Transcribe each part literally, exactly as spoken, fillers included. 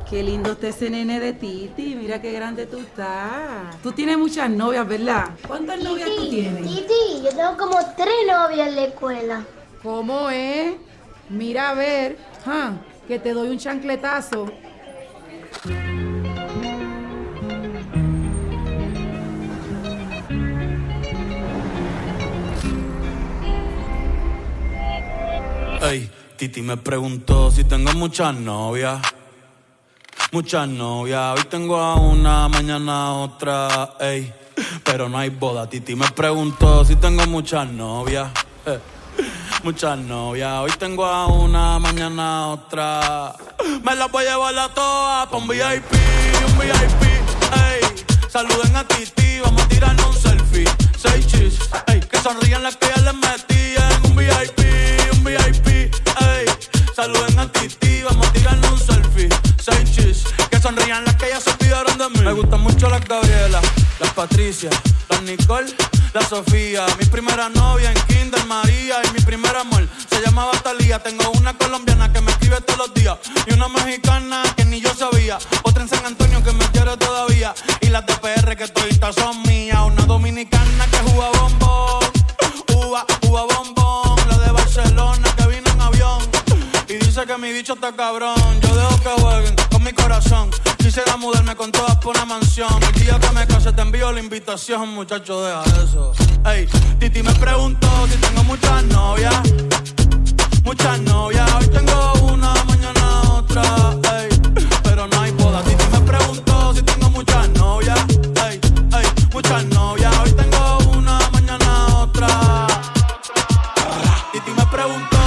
Qué lindo está ese nene de Titi. Mira qué grande tú estás. Tú tienes muchas novias, ¿verdad? ¿Cuántas Titi, novias tú tienes? Titi, yo tengo como tres novias en la escuela. ¿Cómo es? Mira a ver, ¿ah? Que te doy un chancletazo. Ey, Titi me preguntó si tengo muchas novias. Muchas novias, hoy tengo a una, mañana a otra, ey. Pero no hay boda. Titi me preguntó si tengo muchas novias. Eh. Muchas novias, hoy tengo a una, mañana a otra. Me las voy a llevar a todas pa' un V I P, un V I P, ey. Saluden a Titi, vamos a tirarnos un selfie. Seis chis, ey. Que sonrían las que ya les metí en un V I P, un V I P, ey. Saluden a Titi, vamos a tirarnos un selfie. Seis chis, que sonrían las que ya se olvidaron de mí. Me gustan mucho las Gabriela, las Patricia, las Nicole, la Sofía. Mi primera novia en Kinder María. Y mi primer amor se llamaba Talía. Tengo una colombiana que me escribe todos los días. Y una mexicana que ni yo sabía. Otra en San Antonio que me quiere todavía. Y las de P R que toditas son mías. Una dominicana que juega bombón. Uva, uva bombón. La de Barcelona que vino en avión. Y dice que mi bicho está cabrón. Yo dejo que jueguen con mi corazón. Quisiera mudarme con todas por una mansión. El día que me case te envío la invitación, muchacho, deja eso. Ey, Titi me preguntó si tengo muchas novias. Muchas novias, hoy tengo una, mañana otra, ey. Pero no hay boda. Titi me preguntó si tengo muchas novias. Ey, ey, muchas novias, hoy tengo una, mañana otra. Titi me preguntó.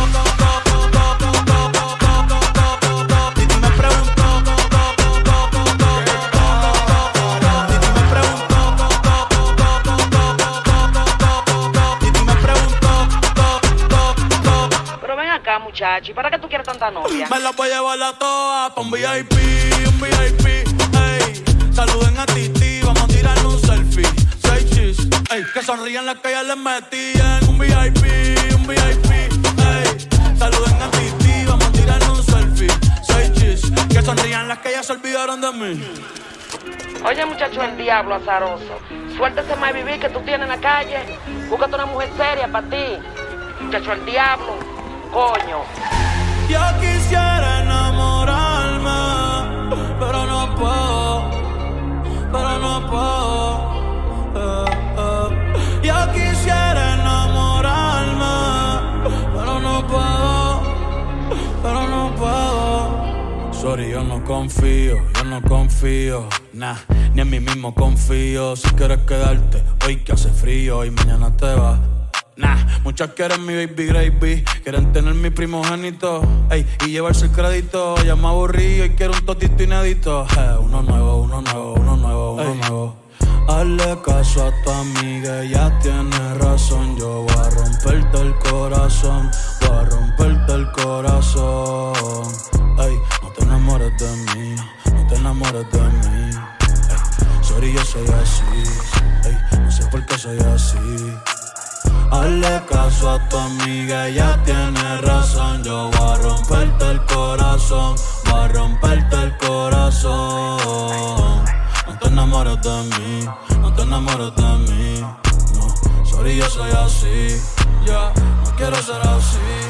Muchacho, ¿y para qué tú quieres tanta novia? Me las voy a llevar a todas pa' un V I P, un V I P, ey. Saluden a Titi, vamos a tirarnos un selfie. Seis chis, ey. Que sonrían las que ya les metí en un V I P, un V I P, ey. Saluden a Titi, vamos a tirarnos un selfie. Seis chis, que sonrían las que ya se olvidaron de mí. Oye, muchacho, el diablo azaroso. Suéltese más vivir que tú tienes en la calle. Búscate una mujer seria para ti. Muchacho, el diablo. Coño. Yo quisiera enamorarme, pero no puedo, pero no puedo. Eh, eh. Yo quisiera enamorarme, pero no puedo, pero no puedo. Sorry, yo no confío, yo no confío, nah, ni en mí mismo confío. Si quieres quedarte hoy que hace frío y mañana te vas. Nah, muchas quieren mi baby gravy, quieren tener mi primogénito, ey, y llevarse el crédito. Ya me aburrí y quiero un totito inédito. Eh, uno nuevo, uno nuevo, uno nuevo, uno ey. nuevo. Hazle caso a tu amiga, ella tiene razón. Yo voy a romperte el corazón, voy a romperte el corazón. Ey, no te enamores de mí, no te enamores de mí. Ey, sorry, yo soy así, ey, no sé por qué soy así. Hazle caso a tu amiga, ella tiene razón. Yo voy a romperte el corazón, voy a romperte el corazón. No te enamores de mí, no te enamores de mí. No, sorry, yo soy así, ya, yeah, no quiero ser así.